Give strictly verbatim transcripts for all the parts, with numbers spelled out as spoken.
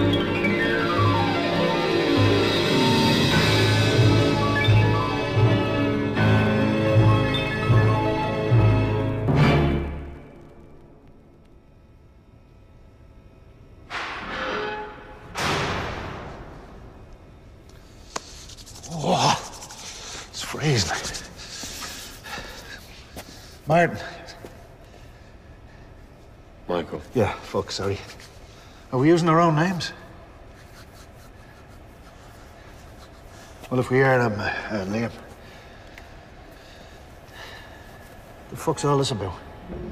Freezing. Martin. Michael. Yeah, fuck, sorry. Are we using our own names? Well, if we are, I'm uh, uh, Liam. The fuck's all this about?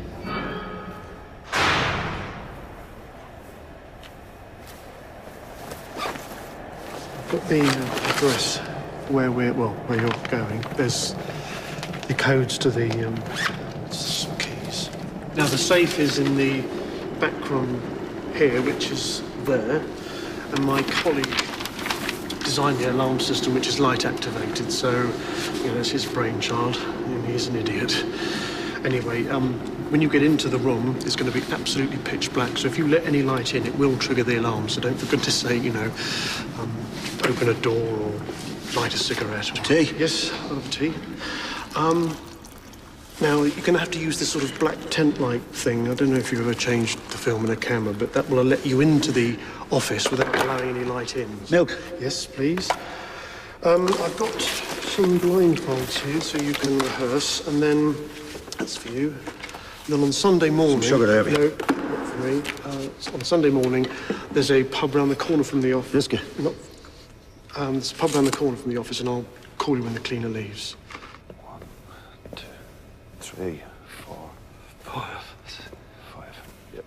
I've got the uh, address where we're, well, where you're going. There's the codes to the, um, some keys. Now, the safe is in the back room here, which is there. And my colleague designed the alarm system, which is light activated, so, you know, that's his brainchild, and he's an idiot. Anyway, um, when you get into the room, it's going to be absolutely pitch black, so if you let any light in, it will trigger the alarm, so don't, for goodness sake, you know, um, open a door or light a cigarette. Or... Tea? Yes, I'll have tea. Um, now, you're going to have to use this sort of black tent light thing. I don't know if you've ever changed the film in a camera, but that will let you into the office without allowing any light in. Milk? Yes, please. Um, I've got some blindfolds here so you can rehearse, and then that's for you. And then on Sunday morning... Some sugar there, No, not for me. Uh, on Sunday morning, there's a pub round the corner from the office. Whiskey? Not... Um, there's a pub round the corner from the office, and I'll call you when the cleaner leaves. One, two, three, four, five, six, five. Yep.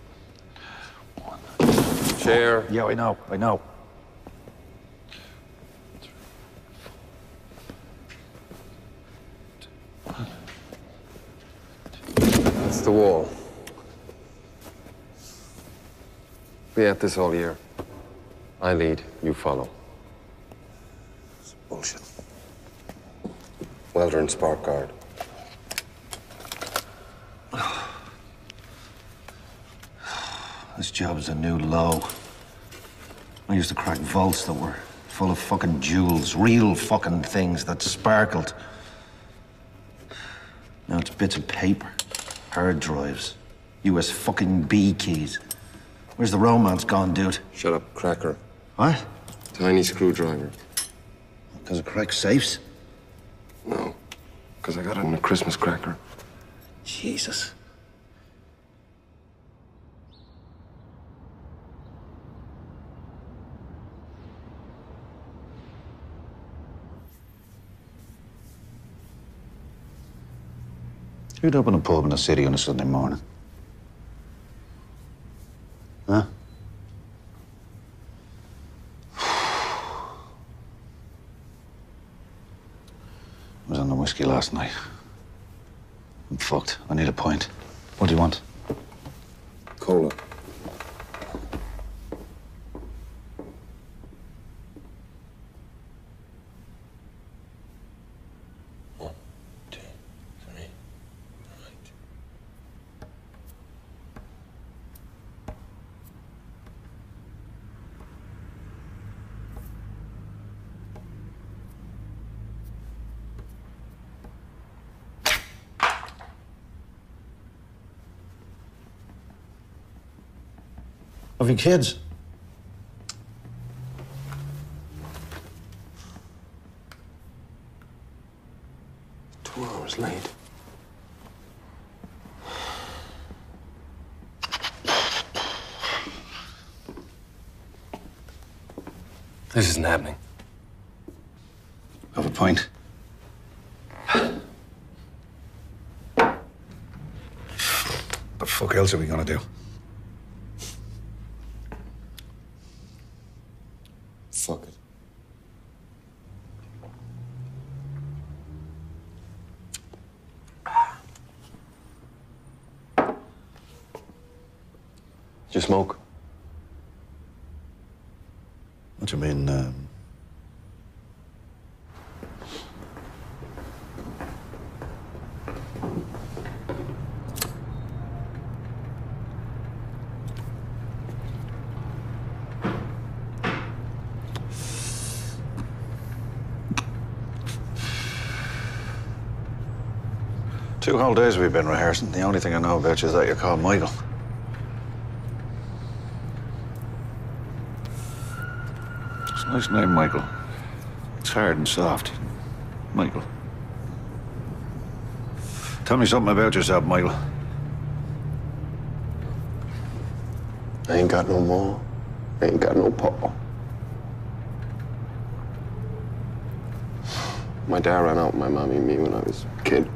One. Chair. Yeah, I know, I know. That's the wall. Be at this all year. I lead, you follow. It's bullshit. Welder and spark guard. This job is a new low. I used to crack vaults that were full of fucking jewels, real fucking things that sparkled. Now it's bits of paper, hard drives, U S fucking B keys. Where's the romance gone, dude? Shut up, cracker. What? Tiny screwdriver. Because it cracks safes? No, because I got it in a Christmas cracker. Jesus. Who'd open a pub in the city on a Sunday morning? Huh? I was on the whiskey last night. I'm fucked. I need a pint. What do you want? Cola. One, two, three, right. Have you kids? Two hours late. This isn't happening. Have a pint. What the fuck else are we gonna do? Fuck it. Do you smoke? What do you mean, um... Two whole days we've been rehearsing. The only thing I know about you is that you're called Michael. It's a nice name, Michael. It's hard and soft. Michael. Tell me something about yourself, Michael. I ain't got no more. I ain't got no paw. My dad ran out with my mommy and me when I was a kid.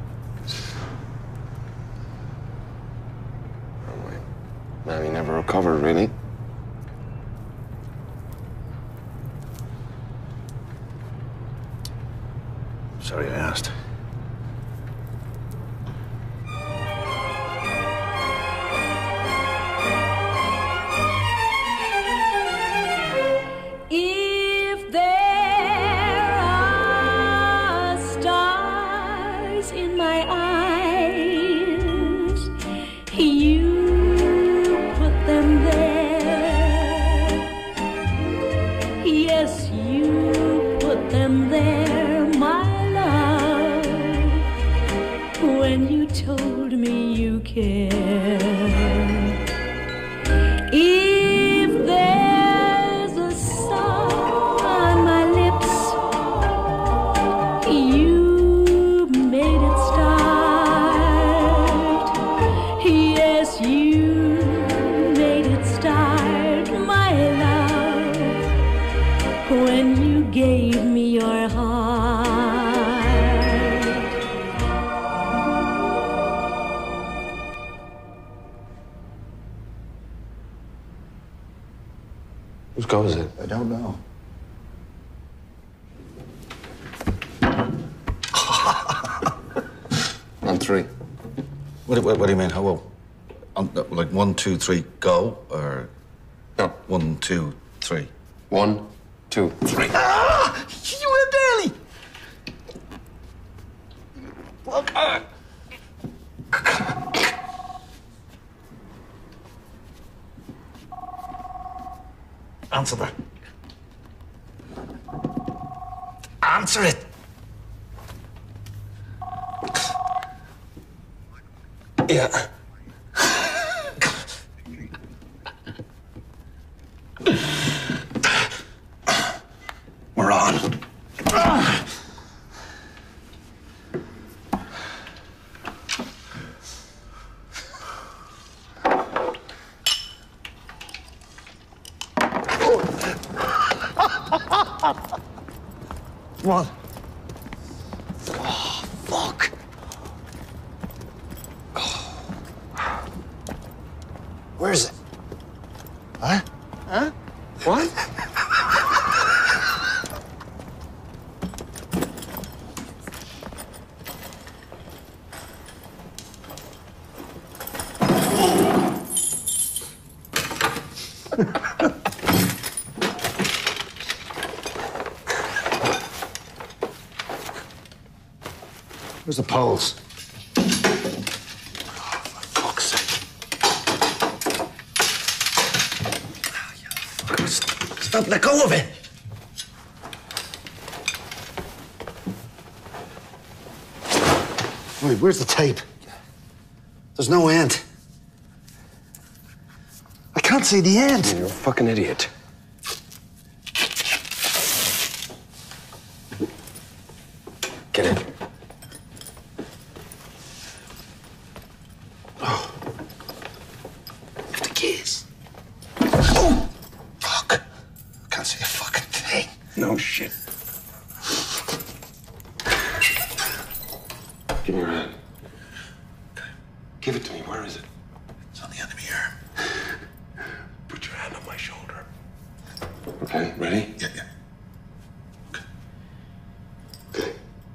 My mommy never recovered, really. Sorry I asked. If there are stars in my eyes, you put them there. Yes, you put them there, my love, when you told me you cared. If there's a song on my lips, you made it start. Yes, you made it start, my love, when you gave me your heart. Whose go is it? I don't know. On three. What, what, what do you mean? How well? Um, like one, two, three, go? Or No. one, two, three? One, two, three. Ah! You went early! Look. Ah. Answer that. Answer it. Yeah. We're on. Ah. Come on. Oh, fuck. Where is it? Huh? Huh? What? Where's the poles? Oh, for fuck's sake. Oh, you fucker. Stop, let go of it. Wait, where's the tape? There's no end. I can't see the end. You're a fucking idiot. Get in. The keys. Oh! Fuck. I can't see a fucking thing. No shit. Give me your hand. Give it to me. Where is it? It's on the end of my arm. Put your hand on my shoulder. Okay, ready? Yeah, yeah. Okay.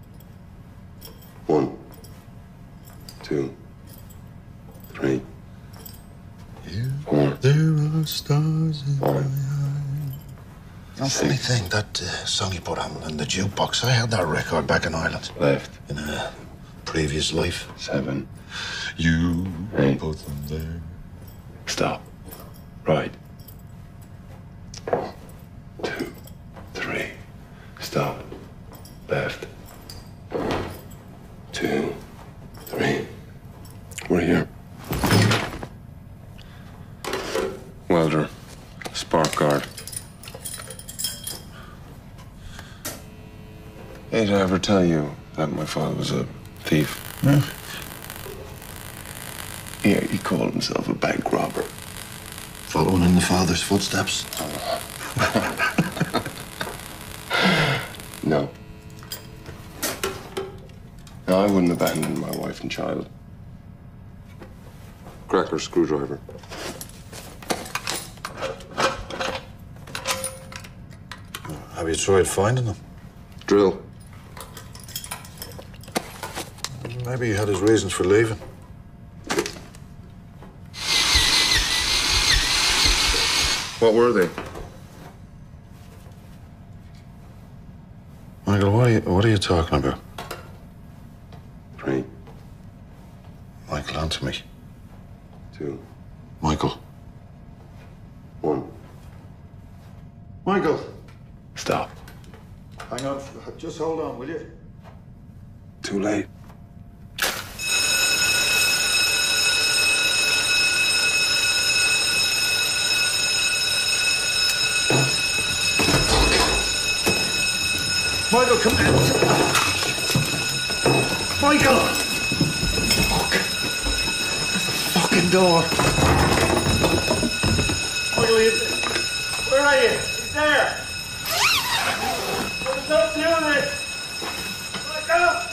One, two, three, four. There are stars in Five. No, funny thing, that uh, song you put on in the jukebox, I had that record back in Ireland. Left, In a previous life. seven. You Hey. put them there. Stop. Right. One, two, three. Stop. Left. One, two, three. Hey, did I ever tell you that my father was a thief? Yeah. Yeah, he called himself a bank robber. Following in the father's footsteps. No. No, I wouldn't abandon my wife and child. Cracker screwdriver. Have you tried finding them? Drill. Maybe he had his reasons for leaving. What were they? Michael, what are you, what are you talking about? Three, Michael, answer me. two, Michael. one. Michael! Stop. Hang on. Just hold on, will you? Too late. Michael, come in. Michael! Fuck. The fucking door. Michael, you... where are you? He's there. There's no doing this. Michael!